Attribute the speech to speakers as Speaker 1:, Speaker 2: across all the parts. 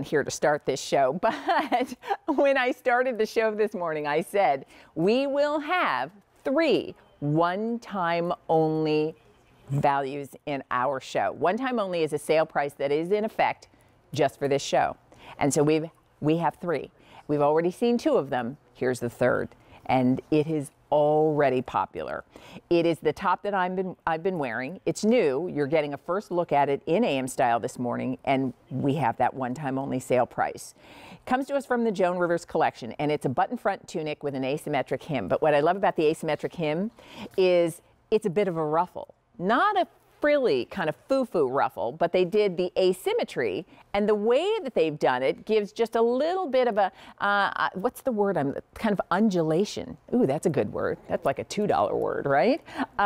Speaker 1: even here to start this show, but when I started the show this morning, I said we will have 3 one-time only values in our show. One-time only is a sale price that is in effect just for this show. And so we have 3. We've already seen 2 of them. Here's the 3rd, and it is already popular. It is the top that I've been wearing. It's new. You're getting a first look at it in AM style this morning, and we have that one-time only sale price. It comes to us from the Joan Rivers collection, and it's a button front tunic with an asymmetric hem. But what I love about the asymmetric hem is it's a bit of a ruffle. Not a frilly kind of foo-foo ruffle, but they did the asymmetry, and the way that they've done it gives just a little bit of a, what's the word? Kind of undulation. Ooh, that's a good word. That's like a $2 word, right?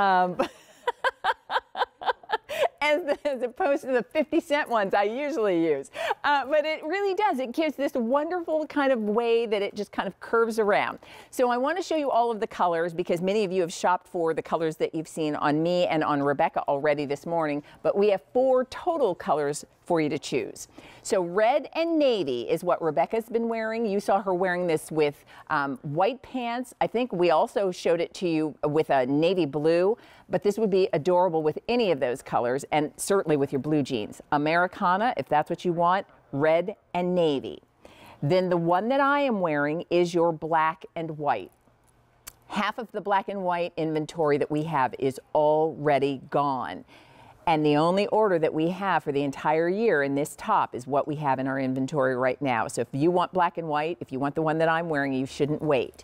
Speaker 1: As opposed to the 50-cent ones I usually use. But it really does. It gives this wonderful kind of way that it just kind of curves around. So I want to show you all of the colors because many of you have shopped for the colors that you've seen on me and on Rebecca already this morning. But we have 4 total colors for you to choose. So red and navy is what Rebecca's been wearing. You saw her wearing this with white pants. I think we also showed it to you with a navy blue, but this would be adorable with any of those colors and certainly with your blue jeans. Americana, if that's what you want, red and navy. Then the one that I am wearing is your black and white. Half of the black and white inventory that we have is already gone. And the only order that we have for the entire year in this top is what we have in our inventory right now. So if you want black and white, if you want the one that I'm wearing, you shouldn't wait.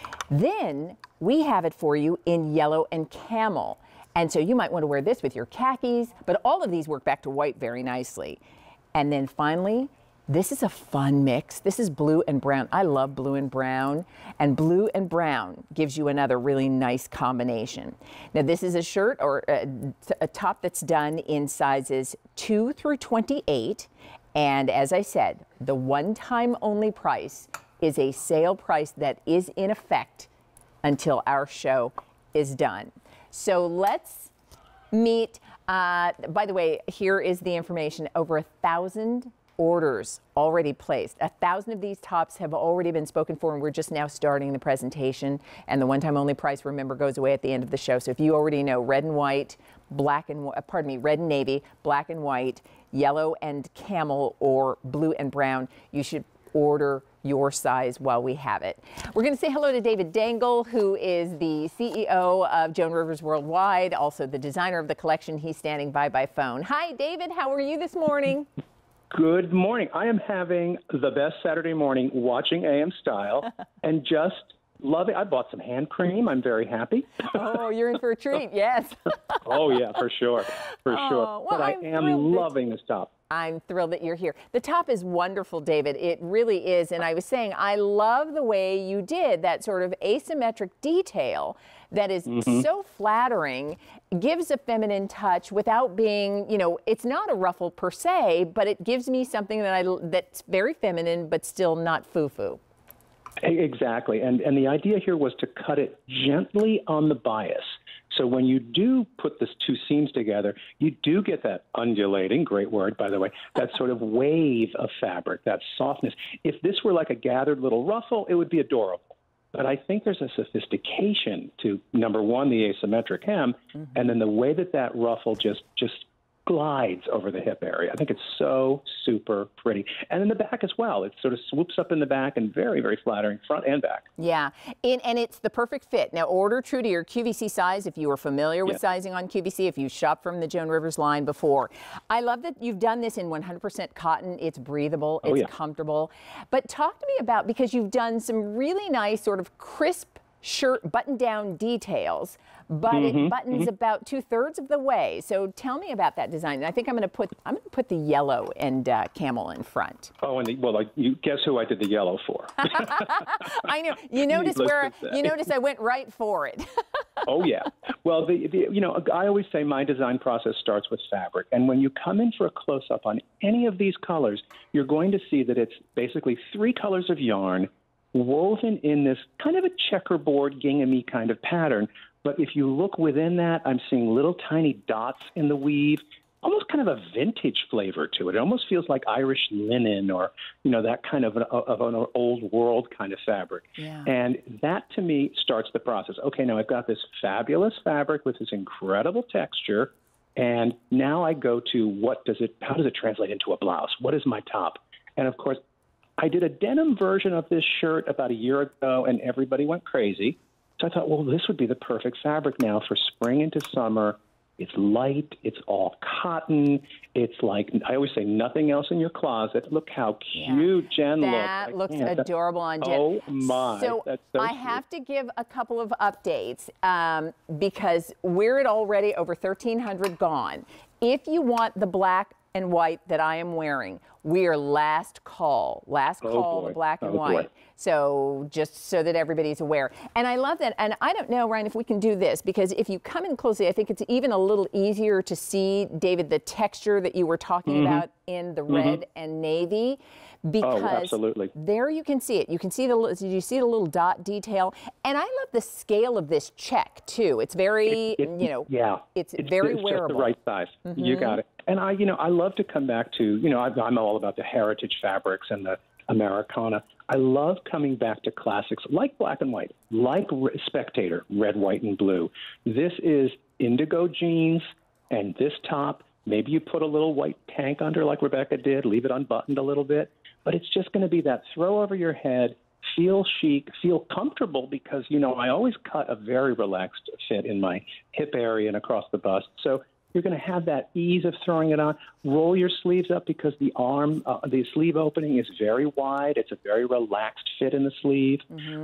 Speaker 1: Then we have it for you in yellow and camel. And so you might want to wear this with your khakis, but all of these work back to white very nicely. And then finally, this is a fun mix. This is blue and brown. I love blue and brown, and blue and brown gives you another really nice combination. Now this is a shirt or a top that's done in sizes 2 through 28. And as I said, the one-time only price is a sale price that is in effect until our show is done. So let's meet, by the way, here is the information. Over 1,000 orders already placed. 1,000 of these tops have already been spoken for, and we're just now starting the presentation. And the one-time only price, remember, goes away at the end of the show. So if you already know red and white, black and pardon me, red and navy, black and white, yellow and camel, or blue and brown, you should order your size while we have it. We're going to say hello to David Dangle, who is the CEO of Joan Rivers Worldwide, also the designer of the collection. He's standing by phone. Hi, David. How are you this morning?
Speaker 2: Good morning. I am having the best Saturday morning watching AM Style and just loving. I bought some hand cream. I'm very happy.
Speaker 1: Oh, you're in for a treat. Yes.
Speaker 2: Oh, yeah, for sure. For sure.
Speaker 1: Well,
Speaker 2: but I am loving this top.
Speaker 1: I'm thrilled that you're here. The top is wonderful, David. It really is. And I was saying, I love the way you did that sort of asymmetric detail that is so flattering, gives a feminine touch without being, you know, it's not a ruffle per se, but it gives me something that's very feminine, but still not foo-foo.
Speaker 2: Exactly. And the idea here was to cut it gently on the bias. So when you do put the 2 seams together, you do get that undulating, great word, by the way, that sort of wave of fabric, that softness. If this were like a gathered little ruffle, it would be adorable. But I think there's a sophistication to, number one, the asymmetric hem, and then the way that ruffle just glides over the hip area. I think it's so super pretty. And in the back as well. It sort of swoops up in the back and very, very flattering front and back.
Speaker 1: Yeah, and it's the perfect fit. Now, order true to your QVC size if you are familiar with sizing on QVC, if you shopped from the Joan Rivers line before. I love that you've done this in 100% cotton. It's breathable. It's comfortable. But talk to me about, because you've done some really nice sort of crisp shirt button-down details, but it buttons about 2/3 of the way. So tell me about that design. And I think I'm going to put the yellow and camel in front.
Speaker 2: Oh, and you guess who I did the yellow for?
Speaker 1: I know. You notice I went right for it.
Speaker 2: Oh yeah. Well, I always say my design process starts with fabric, and when you come in for a close-up on any of these colors, you're going to see that it's basically 3 colors of yarn woven in this kind of a checkerboard, gingham-y kind of pattern. But if you look within that, I'm seeing little tiny dots in the weave. almost kind of a vintage flavor to it. It almost feels like Irish linen or, that kind of an old world kind of fabric.
Speaker 1: Yeah.
Speaker 2: And that, to me, starts the process. Okay, now I've got this fabulous fabric with this incredible texture, and now I go to how does it translate into a blouse? What is my top? And, of course, I did a denim version of this shirt about a year ago, and everybody went crazy. So I thought, well, this would be the perfect fabric now for spring into summer. It's light. It's all cotton. It's like, I always say, nothing else in your closet. Look how cute Jen looks.
Speaker 1: That looks adorable on Jen.
Speaker 2: Oh, my.
Speaker 1: So,
Speaker 2: that's so
Speaker 1: I
Speaker 2: cute.
Speaker 1: have to give a couple of updates because we're at already over 1,300 gone. If you want the black and white that I am wearing, we are last call, the black and white. So just so that everybody's aware. And I love that. And I don't know, Ryan, if we can do this, because if you come in closely, I think it's even a little easier to see, David, the texture that you were talking about in the red and navy. Because
Speaker 2: absolutely.
Speaker 1: There you can see it. You can see did you see the little dot detail? And I love the scale of this check too. It's very, it's very wearable.
Speaker 2: Just the right size. You got it. And I love to come back to, I'm all about the heritage fabrics and the Americana. I love coming back to classics like black and white, like Spectator, red, white, and blue. This is indigo jeans and this top. Maybe you put a little white tank under like Rebecca did, leave it unbuttoned a little bit. But it's just going to be that throw over your head, feel chic, feel comfortable because, I always cut a very relaxed fit in my hip area and across the bust. So you're going to have that ease of throwing it on. Roll your sleeves up because the sleeve opening is very wide. It's a very relaxed fit in the sleeve.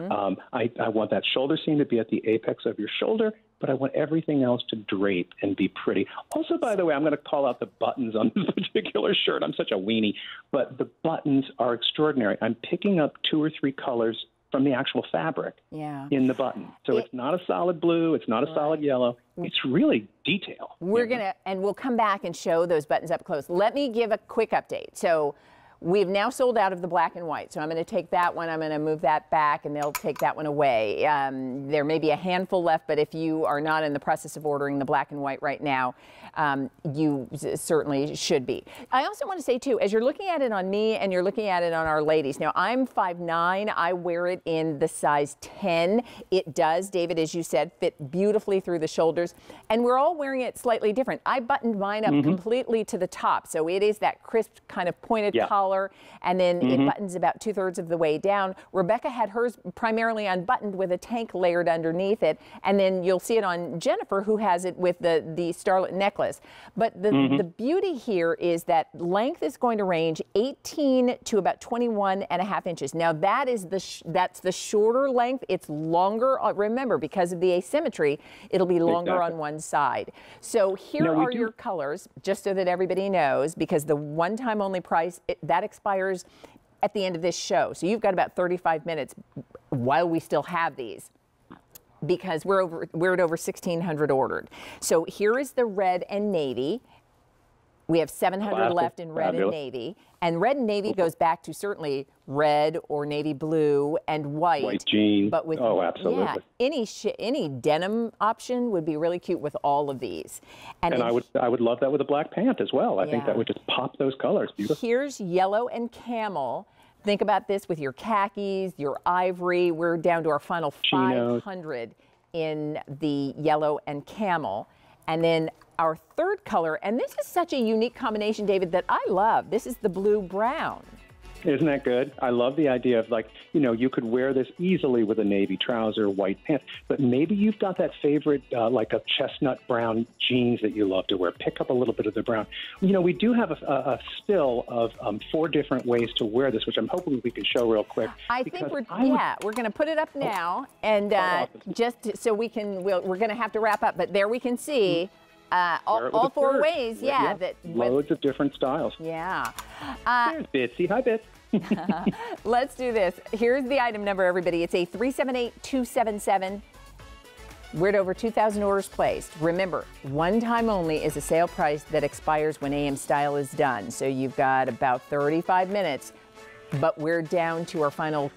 Speaker 2: I want that shoulder seam to be at the apex of your shoulder, but I want everything else to drape and be pretty. Also, by the way, I'm going to call out the buttons on this particular shirt. I'm such a weenie, but the buttons are extraordinary. I'm picking up 2 or 3 colors from the actual fabric in the button. So it's not a solid blue. It's not a solid yellow. It's really detail.
Speaker 1: We'll come back and show those buttons up close. Let me give a quick update. So we've now sold out of the black and white. So I'm going to take that one. I'm going to move that back, and they'll take that one away. There may be a handful left, but if you are not in the process of ordering the black and white right now, you certainly should be. I also want to say, too, as you're looking at it on me and you're looking at it on our ladies, now I'm 5'9". I wear it in the size 10. It does, David, as you said, fit beautifully through the shoulders. And we're all wearing it slightly different. I buttoned mine up completely to the top. So it is that crisp kind of pointed collar, and then it buttons about 2/3 of the way down. Rebecca had hers primarily unbuttoned with a tank layered underneath it. And then you'll see it on Jennifer, who has it with the starlet necklace. But the beauty here is that length is going to range 18 to about 21.5 inches. Now that is that's the shorter length. It's longer. Remember, because of the asymmetry, it'll be longer on one side. So here are your colors, just so that everybody knows, because the one-time only price, that expires at the end of this show. So you've got about 35 minutes while we still have these, because we're at over 1,600 ordered. So here is the red and navy. We have 700 left in red and navy. And red and navy goes back to certainly red or navy blue and white.
Speaker 2: White jean.
Speaker 1: But with,
Speaker 2: absolutely.
Speaker 1: Any denim option would be really cute with all of these.
Speaker 2: And I would love that with a black pant as well. I think that would just pop those colors. Beautiful.
Speaker 1: Here's yellow and camel. Think about this with your khakis, your ivory. We're down to our final 500 in the yellow and camel. And then our third color, and this is such a unique combination, David, that I love. This is the blue-brown.
Speaker 2: Isn't that good? I love the idea of, like, you could wear this easily with a navy trouser, white pants, but maybe you've got that favorite, like a chestnut brown jeans that you love to wear. Pick up a little bit of the brown. We do have a still of 4 different ways to wear this, which I'm hoping we can show real quick.
Speaker 1: I think we're going to put it up now, and just so we can, we're going to have to wrap up, but there we can see all 4 ways,
Speaker 2: loads of different styles.
Speaker 1: Yeah.
Speaker 2: There's Bitsy. Hi, Bits.
Speaker 1: Let's do this. Here's the item number, everybody. It's a 378277. We're at over 2,000 orders placed. Remember, one time only is a sale price that expires when AM Style is done. So you've got about 35 minutes, but we're down to our final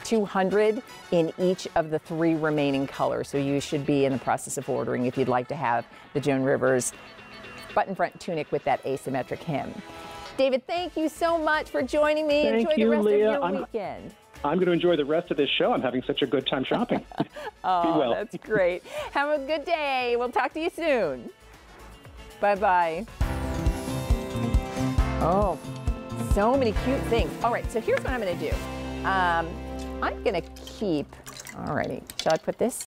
Speaker 1: 200 in each of the 3 remaining colors. So you should be in the process of ordering if you'd like to have the Joan Rivers button front tunic with that asymmetric hem. David, thank you so much for joining me.
Speaker 2: Thank
Speaker 1: Enjoy
Speaker 2: you,
Speaker 1: the rest
Speaker 2: Leah.
Speaker 1: of your weekend.
Speaker 2: I'm going to enjoy the rest of this show. I'm having such a good time shopping.
Speaker 1: Oh,
Speaker 2: Be well.
Speaker 1: that's great. Have a good day. We'll talk to you soon. Bye-bye. Oh, so many cute things. All right, so here's what I'm going to do. I'm going to keep, all righty, shall I put this?